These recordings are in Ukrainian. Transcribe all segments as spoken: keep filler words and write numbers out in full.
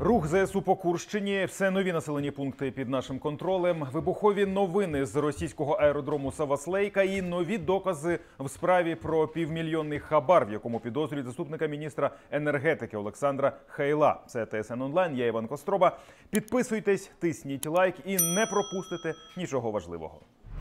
Рух зе ес у по Курщині, все нові населені пункти під нашим контролем, вибухові новини з російського аеродрому Саваслейка і нові докази в справі про півмільйонний хабар, в якому підозрюють заступника міністра енергетики Олександра Хайла. Це Т С Н онлайн, я Іван Костроба. Підписуйтесь, тисніть лайк і не пропустите нічого важливого.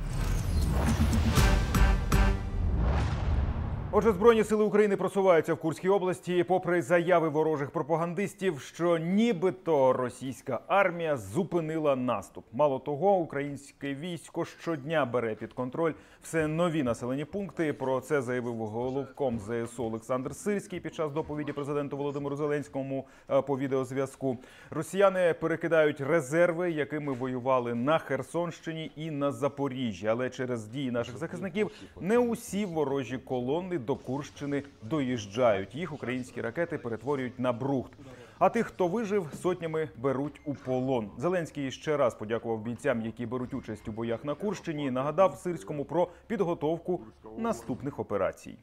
Отже, Збройні сили України просуваються в Курській області, попри заяви ворожих пропагандистів, що нібито російська армія зупинила наступ. Мало того, українське військо щодня бере під контроль все нові населені пункти. Про це заявив головком Зе Ес У Олександр Сирський під час доповіді президенту Володимиру Зеленському по відеозв'язку. Росіяни перекидають резерви, якими воювали на Херсонщині і на Запоріжжі. Але через дії наших захисників не усі ворожі колони до Курщини доїжджають. Їх українські ракети перетворюють на брухт. А тих, хто вижив, сотнями беруть у полон. Зеленський ще раз подякував бійцям, які беруть участь у боях на Курщині, і нагадав Сирському про підготовку наступних операцій.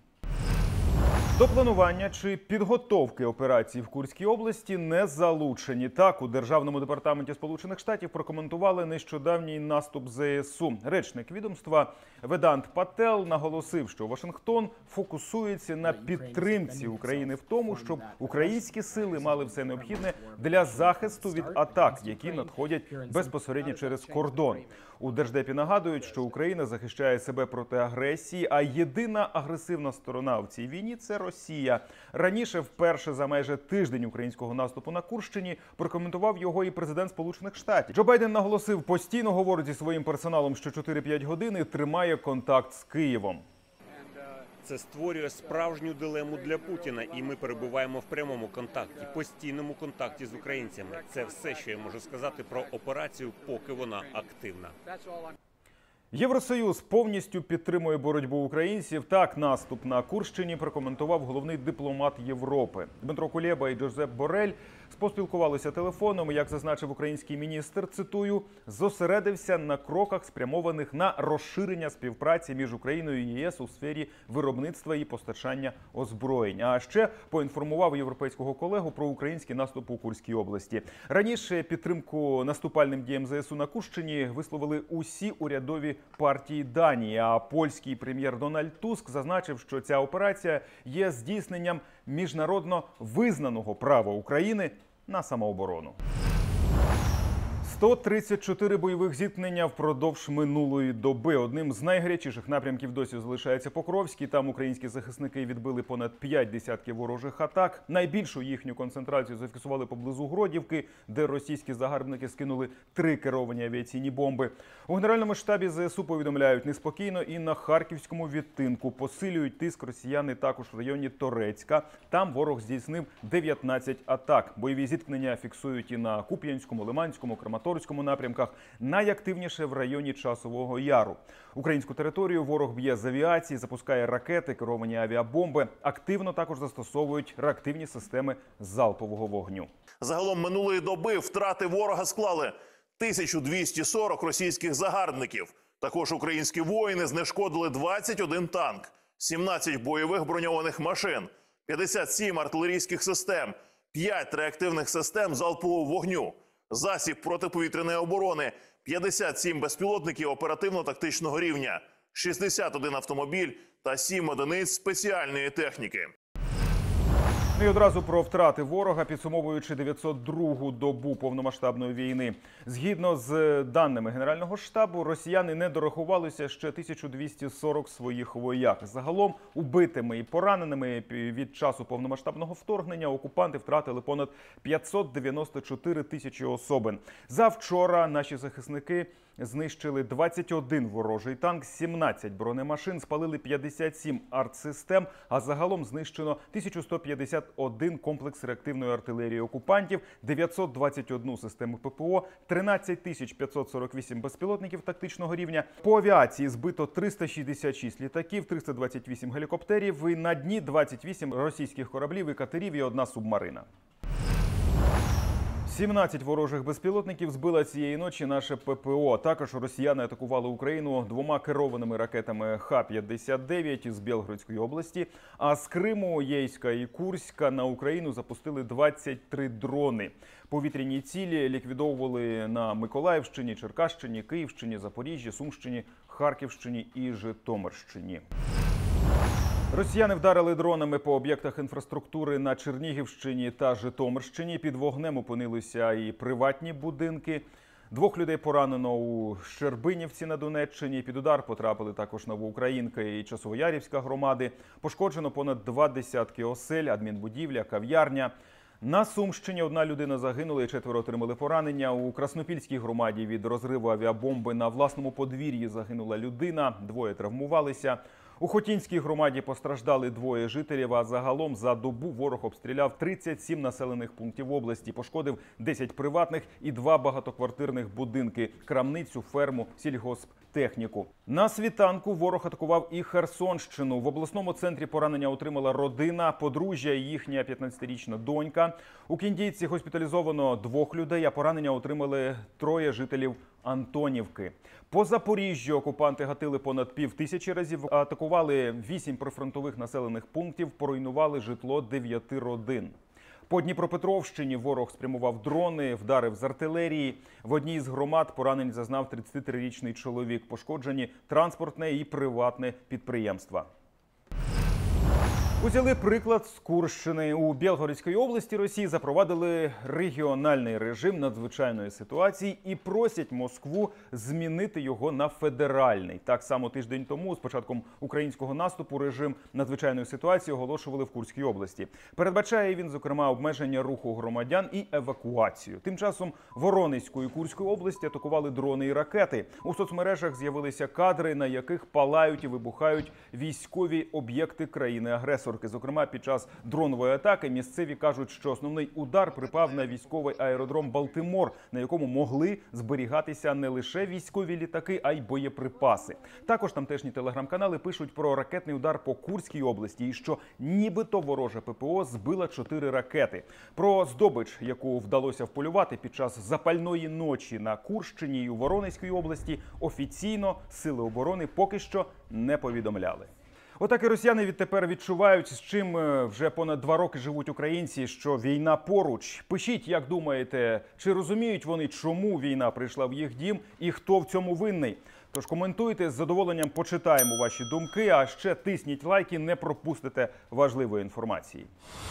До планування чи підготовки операцій в Курській області не залучені. Так, у Державному департаменті Сполучених Штатів прокоментували нещодавній наступ Зе Ес У. Речник відомства Ведант Пател наголосив, що Вашингтон фокусується на підтримці України в тому, щоб українські сили мали все необхідне для захисту від атак, які надходять безпосередньо через кордон. У Держдепі нагадують, що Україна захищає себе проти агресії, а єдина агресивна сторона в цій війні – це Росія. Раніше, вперше за майже тиждень українського наступу на Курщині, прокоментував його і президент Сполучених Штатів. Джо Байден наголосив, постійно говорить зі своїм персоналом, що чотири-п'ять годин і тримає контакт з Києвом. Це створює справжню дилему для Путіна, і ми перебуваємо в прямому контакті, постійному контакті з українцями. Це все, що я можу сказати про операцію, поки вона активна. Євросоюз повністю підтримує боротьбу українців. Так, наступ на Курщині прокоментував головний дипломат Європи. Дмитро Кулеба і Джозеп Борель поспілкувалися телефоном. Як зазначив український міністр, цитую, «зосередився на кроках, спрямованих на розширення співпраці між Україною і Є С у сфері виробництва і постачання озброєнь». А ще поінформував європейського колегу про український наступ у Курській області. Раніше підтримку наступальним діям Зе Ес У на Курщині висловили усі урядові партії Данії. А польський прем'єр Дональд Туск зазначив, що ця операція є здійсненням міжнародно визнаного права України на самооборону. сто тридцять чотири бойових зіткнення впродовж минулої доби. Одним з найгарячіших напрямків досі залишається Покровський. Там українські захисники відбили понад п'ять десятків ворожих атак. Найбільшу їхню концентрацію зафіксували поблизу Гродівки, де російські загарбники скинули три керовані авіаційні бомби. У Генеральному штабі Зе Ес У повідомляють, неспокійно і на Харківському відтинку. Посилюють тиск росіяни також в районі Торецька. Там ворог здійснив дев'ятнадцять атак. Бойові зіткнення фіксують і на Куп'янському, Лиманському, Краматорському напрямках, найактивніше в районі Часового Яру. Українську територію ворог б'є з авіації, запускає ракети, керовані авіабомби. Активно також застосовують реактивні системи залпового вогню. Загалом минулої доби втрати ворога склали тисячу двісті сорок російських загарбників. Також українські воїни знешкодили двадцять один танк, сімнадцять бойових броньованих машин, п'ятдесят сім артилерійських систем, п'ять реактивних систем залпового вогню, засіб протиповітряної оборони, п'ятдесят сім безпілотників оперативно-тактичного рівня, шістдесят один автомобіль та сім одиниць спеціальної техніки. І одразу про втрати ворога, підсумовуючи дев'ятсот другу добу повномасштабної війни. Згідно з даними Генерального штабу, росіяни не дорахувалися ще тисячу двісті сорок своїх вояк. Загалом убитими і пораненими від часу повномасштабного вторгнення окупанти втратили понад п'ятсот дев'яносто чотири тисячі особин. Завчора наші захисники знищили двадцять один ворожий танк, сімнадцять бронемашин, спалили п'ятдесят сім артсистем, а загалом знищено тисячу сто п'ятдесят один комплекс реактивної артилерії окупантів, дев'ятсот двадцять одну систему П П О, тринадцять тисяч п'ятсот сорок вісім безпілотників тактичного рівня. По авіації збито триста шістдесят шість літаків, триста двадцять вісім гелікоптерів, і на дні двадцять вісім російських кораблів і катерів і одна субмарина. сімнадцять ворожих безпілотників збила цієї ночі наше ППО. Також росіяни атакували Україну двома керованими ракетами Х п'ятдесят дев'ять з Білгородської області. А з Криму, Єйська і Курська на Україну запустили двадцять три дрони. Повітряні цілі ліквідовували на Миколаївщині, Черкащині, Київщині, Запоріжжі, Сумщині, Харківщині і Житомирщині. Росіяни вдарили дронами по об'єктах інфраструктури на Чернігівщині та Житомирщині. Під вогнем опинилися і приватні будинки. Двох людей поранено у Щербинівці на Донеччині. Під удар потрапили також Новоукраїнка і Часовоярівська громади. Пошкоджено понад два десятки осель, адмінбудівля, кав'ярня. На Сумщині одна людина загинула і четверо отримали поранення. У Краснопільській громаді від розриву авіабомби на власному подвір'ї загинула людина, двоє травмувалися. У Хотінській громаді постраждали двоє жителів, а загалом за добу ворог обстріляв тридцять сім населених пунктів області, пошкодив десять приватних і два багатоквартирних будинки, крамницю, ферму, сільгосптехніку. На світанку ворог атакував і Херсонщину. В обласному центрі поранення отримала родина, подружжя і їхня п'ятнадцятирічна донька. У Кіндійці госпіталізовано двох людей, а поранення отримали троє жителів Антонівки. По Запоріжжю окупанти гатили понад пів тисячі разів, атакували вісім прифронтових населених пунктів, поруйнували житло дев'яти родин. По Дніпропетровщині ворог спрямував дрони, вдарив з артилерії. В одній з громад поранень зазнав тридцятитрирічний чоловік. Пошкоджені транспортне і приватне підприємства. Узяли приклад з Курщини. У Білгородській області Росії запровадили регіональний режим надзвичайної ситуації і просять Москву змінити його на федеральний. Так само тиждень тому з початком українського наступу режим надзвичайної ситуації оголошували в Курській області. Передбачає він, зокрема, обмеження руху громадян і евакуацію. Тим часом Воронезьку і Курську області атакували дрони і ракети. У соцмережах з'явилися кадри, на яких палають і вибухають військові об'єкти країни-агресора. Зокрема, під час дронової атаки місцеві кажуть, що основний удар припав на військовий аеродром Балтимор, на якому могли зберігатися не лише військові літаки, а й боєприпаси. Також тамтешні телеграм-канали пишуть про ракетний удар по Курській області і що нібито вороже ППО збила чотири ракети. Про здобич, яку вдалося вполювати під час запальної ночі на Курщині і у Воронезькій області, офіційно сили оборони поки що не повідомляли. Отак і росіяни відтепер відчувають, з чим вже понад два роки живуть українці, що війна поруч. Пишіть, як думаєте, чи розуміють вони, чому війна прийшла в їх дім і хто в цьому винний? Тож коментуйте, з задоволенням почитаємо ваші думки, а ще тисніть лайки, не пропустите важливої інформації.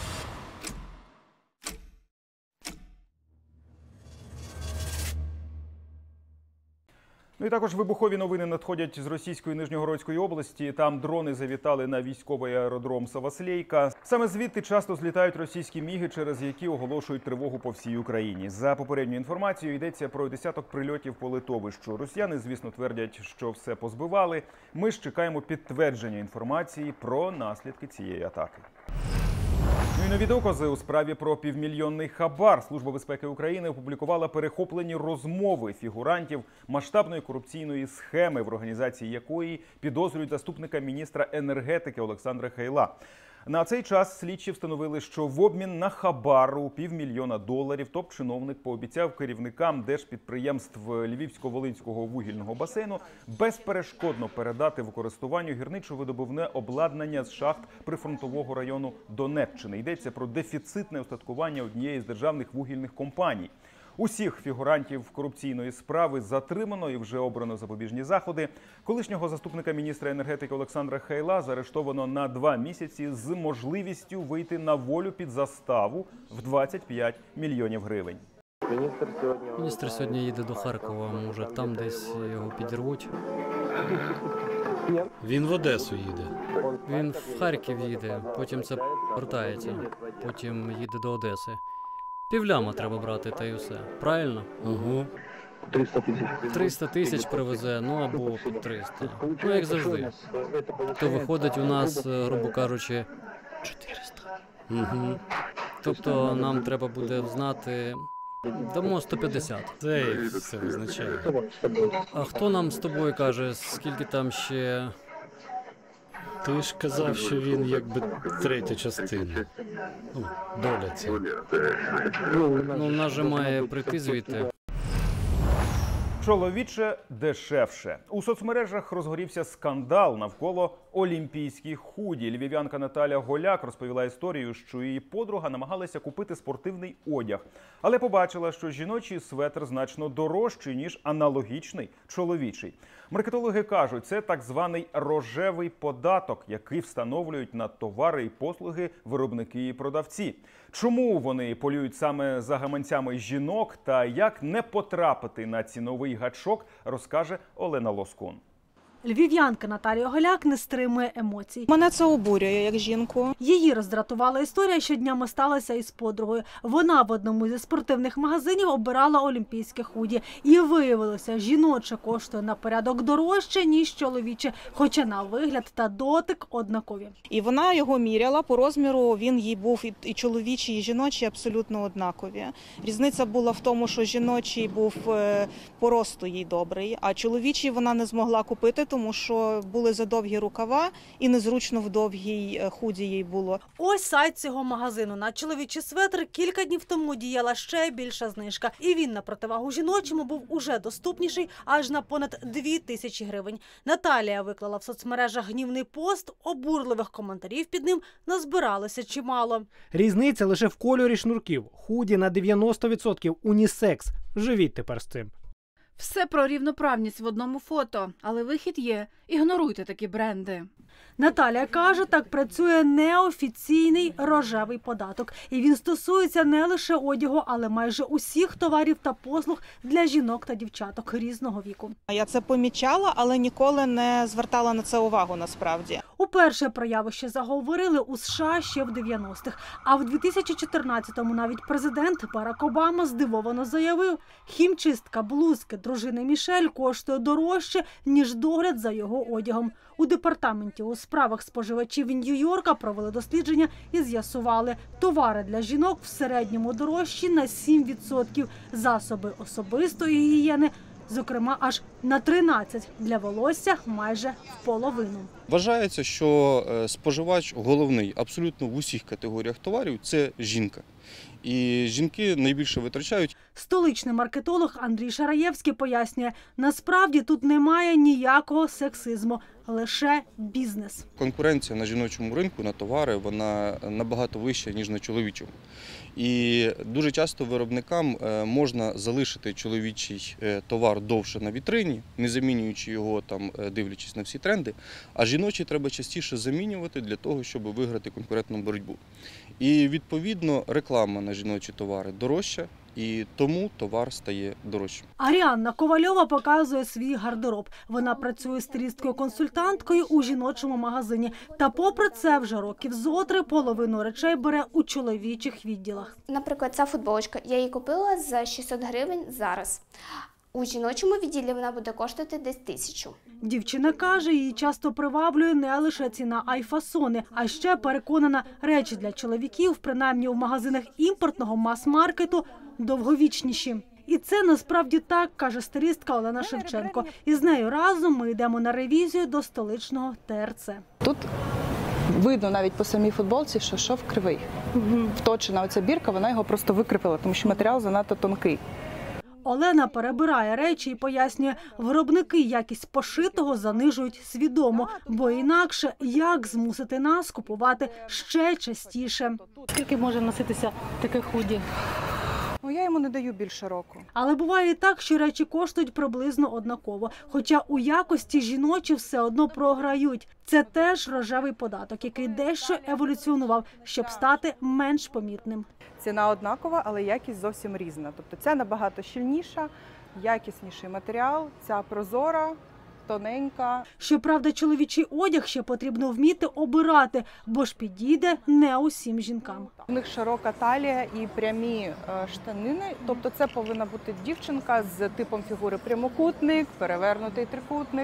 Ну і також вибухові новини надходять з російської Нижньогородської області. Там дрони завітали на військовий аеродром Саваслейка. Саме звідти часто злітають російські міги, через які оголошують тривогу по всій Україні. За попередньою інформацією йдеться про десяток прильотів по литовищу. Росіяни, звісно, твердять, що все позбивали. Ми ж чекаємо підтвердження інформації про наслідки цієї атаки. Ну і нові докази у справі про півмільйонний хабар. Служба безпеки України опублікувала перехоплені розмови фігурантів масштабної корупційної схеми, в організації якої підозрюють заступника міністра енергетики Олександра Хейла. На цей час слідчі встановили, що в обмін на хабар у півмільйона доларів топ-чиновник пообіцяв керівникам держпідприємств Львівсько-Волинського вугільного басейну безперешкодно передати в користуванню гірничо-видобувне обладнання з шахт прифронтового району Донеччини. Йдеться про дефіцитне устаткування однієї з державних вугільних компаній. Усіх фігурантів корупційної справи затримано і вже обрано запобіжні заходи. Колишнього заступника міністра енергетики Олександра Хейла заарештовано на два місяці з можливістю вийти на волю під заставу в двадцять п'ять мільйонів гривень. Міністр сьогодні їде до Харкова, може там десь його підірвуть. Він в Одесу їде. Він в Харків їде, потім це повертається, потім їде до Одеси. Півляма треба брати, та й усе. Правильно? Угу. триста тисяч привезе, ну або під триста. Ну, як завжди. То виходить у нас, грубо кажучи, чотириста. Угу. Тобто нам треба буде знати, дамо сто п'ятдесят. Це і все визначає. А хто нам з тобою каже, скільки там ще Ти ж казав, що він якби третя частина. Ну, доля ця. Ну, в нас же має прийти звідти. Чоловіче дешевше. У соцмережах розгорівся скандал навколо олімпійських худі. Львів'янка Наталя Голяк розповіла історію, що її подруга намагалася купити спортивний одяг, але побачила, що жіночий светр значно дорожчий, ніж аналогічний чоловічий. Маркетологи кажуть, це так званий рожевий податок, який встановлюють на товари і послуги виробники і продавці. Чому вони полюють саме за гаманцями жінок та як не потрапити на ціновий гачок, розкаже Олена Лоскун. Львів'янка Наталія Голяк не стримує емоцій. Мене це обурює як жінку. Її роздратувала історія, що днями сталася із подругою. Вона в одному зі спортивних магазинів обирала олімпійське худі. І виявилося, жіноче коштує на порядок дорожче, ніж чоловіче, хоча на вигляд та дотик однакові. І вона його міряла по розміру, він їй був і, і чоловічий, і жіночий абсолютно однакові. Різниця була в тому, що жіночий був е, по росту їй добрий, а чоловічий вона не змогла купити, тому що були задовгі рукава і незручно в довгій худі їй було. Ось сайт цього магазину. На чоловічий светр кілька днів тому діяла ще більша знижка. І він на противагу жіночому був уже доступніший аж на понад дві тисячі гривень. Наталія виклала в соцмережах гнівний пост, обурливих коментарів під ним назбиралося чимало. Різниця лише в кольорі шнурків. Худі на дев'яносто відсотків унісекс. Живіть тепер з цим. Все про рівноправність в одному фото, але вихід є. Ігноруйте такі бренди. Наталія каже, так працює неофіційний рожевий податок. І він стосується не лише одягу, але майже усіх товарів та послуг для жінок та дівчаток різного віку. Я це помічала, але ніколи не звертала на це увагу насправді. Уперше про явище заговорили у США ще в дев'яностих. А в дві тисячі чотирнадцятому навіть президент Барак Обама здивовано заявив, хімчистка блузки дружини Мішель коштує дорожче, ніж догляд за його одягом. У департаменті у справах споживачів Нью-Йорка провели дослідження і з'ясували, товари для жінок в середньому дорожчі на сім відсотків, засоби особистої гігієни, зокрема, аж на тринадцять, для волосся майже в половину. Вважається, що споживач головний абсолютно в усіх категоріях товарів – це жінка. І жінки найбільше витрачають. Столичний маркетолог Андрій Шараєвський пояснює, насправді тут немає ніякого сексизму, лише бізнес. Конкуренція на жіночому ринку на товари, вона набагато вища, ніж на чоловічому. І дуже часто виробникам можна залишити чоловічий товар довше на вітрині, не замінюючи його, там, дивлячись на всі тренди, а жіночий треба частіше замінювати для того, щоб виграти конкурентну боротьбу. І, відповідно, реклама на жіночі товари дорожча, і тому товар стає дорожчим. Аріанна Ковальова показує свій гардероб. Вона працює стилісткою-консультанткою у жіночому магазині. Та попри це вже років зотри половину речей бере у чоловічих відділах. Наприклад, ця футболочка. Я її купила за шістсот гривень зараз. У жіночому відділі вона буде коштувати десь тисячу. Дівчина каже, її часто приваблює не лише ціна, а й фасони. А ще переконана, речі для чоловіків, принаймні у магазинах імпортного мас-маркету, довговічніші. І це насправді так, каже стилістка Олена Шевченко. І з нею разом ми йдемо на ревізію до столичного Те Ер Це. Тут видно навіть по самій футболці, що шов кривий. Угу. Вточена оця бірка, вона його просто викріпила, тому що матеріал занадто тонкий. Олена перебирає речі і пояснює, виробники якість пошитого занижують свідомо, бо інакше як змусити нас купувати ще частіше. Скільки може носитися таке худі? Ну, я йому не даю більше року. Але буває і так, що речі коштують приблизно однаково. Хоча у якості жіночі все одно програють. Це теж рожевий податок, який дещо еволюціонував, щоб стати менш помітним. Ціна однакова, але якість зовсім різна. Тобто ця набагато щільніша, якісніший матеріал, ця прозора, тоненька. Щоправда, чоловічий одяг ще потрібно вміти обирати, бо ж підійде не усім жінкам. У них широка талія і прямі штанини, тобто це повинна бути дівчинка з типом фігури прямокутник, перевернутий трикутник.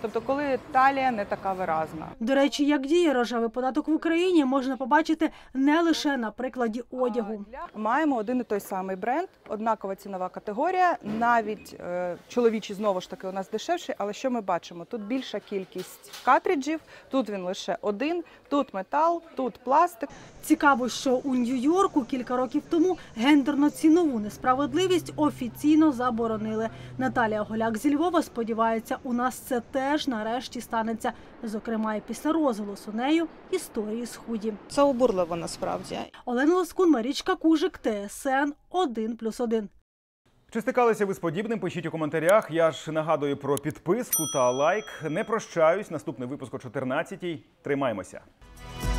Тобто, коли талія не така виразна. До речі, як діє рожевий податок в Україні, можна побачити не лише на прикладі одягу. Маємо один і той самий бренд, однакова цінова категорія, навіть е, чоловічі знову ж таки у нас дешевші, але що ми бачимо? Тут більша кількість картриджів, тут він лише один, тут метал, тут пластик. Цікаво, що у Нью-Йорку кілька років тому гендерно-цінову несправедливість офіційно заборонили. Наталія Голяк зі Львова сподівається, у нас це теж нарешті станеться. Зокрема, і після розголосу нею історії з худі. Це обурливо насправді. Олена Лоскун, Марічка Кужик, ТСН один плюс один. Чи стикалися ви з подібним? Пишіть у коментарях. Я ж нагадую про підписку та лайк. Не прощаюсь. Наступний випуск о чотирнадцятій. Тримаймося.